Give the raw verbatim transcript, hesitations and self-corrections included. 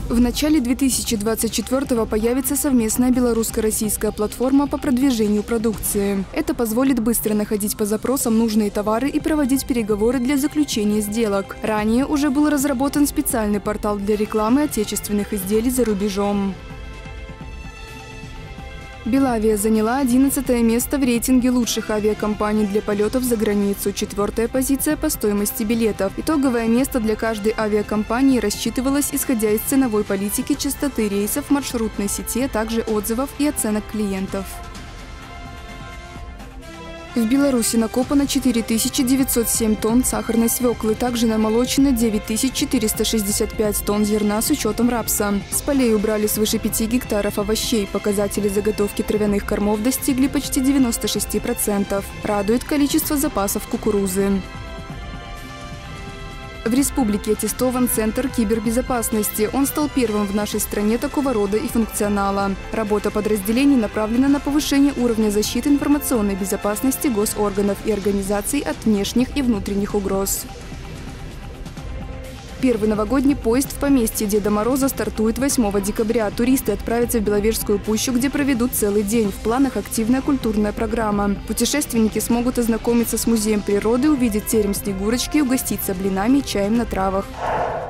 В начале две тысячи двадцать четвёртого появится совместная белорусско-российская платформа по продвижению продукции. Это позволит быстро находить по запросам нужные товары и проводить переговоры для заключения сделок. Ранее уже был разработан специальный портал для рекламы отечественных изделий за рубежом. Белавия заняла одиннадцатое место в рейтинге лучших авиакомпаний для полетов за границу, четвертая позиция по стоимости билетов. Итоговое место для каждой авиакомпании рассчитывалось исходя из ценовой политики, частоты рейсов, маршрутной сети, а также отзывов и оценок клиентов. В Беларуси накопано четыре тысячи девятьсот семь тонн сахарной свеклы, также намолочено девять тысяч четыреста шестьдесят пять тонн зерна с учетом рапса. С полей убрали свыше пяти гектаров овощей. Показатели заготовки травяных кормов достигли почти девяноста шести процентов. Радует количество запасов кукурузы. В республике аттестован Центр кибербезопасности. Он стал первым в нашей стране такого рода и функционала. Работа подразделений направлена на повышение уровня защиты информационной безопасности госорганов и организаций от внешних и внутренних угроз. Первый новогодний поезд в поместье Деда Мороза стартует восьмого декабря. Туристы отправятся в Беловежскую пущу, где проведут целый день. В планах активная культурная программа. Путешественники смогут ознакомиться с музеем природы, увидеть терем Снегурочки, угоститься блинами и чаем на травах.